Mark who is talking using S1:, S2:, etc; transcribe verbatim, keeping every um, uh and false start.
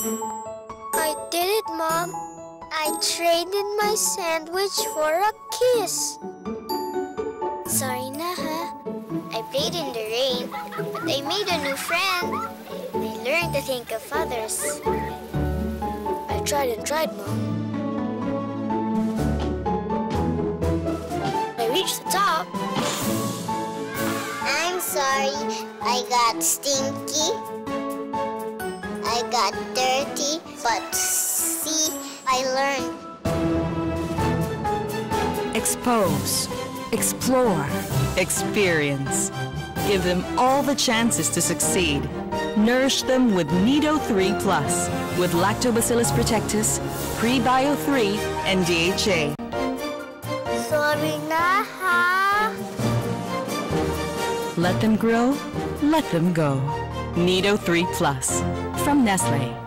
S1: I did it, Mom. I traded my sandwich for a kiss. Sorry na, ha? I played in the rain, but I made a new friend. I learned to think of others. I tried and tried, Mom. I reached the top.
S2: I'm sorry. I got stinky. I got dirty. But see, I learned.
S3: Expose, explore, experience. Give them all the chances to succeed. Nourish them with Nido three plus, with Lactobacillus protectus, Prebio three, and D H A.
S1: Sorry na, ha?
S3: Let them grow, let them go. Nido three plus, from Nestle.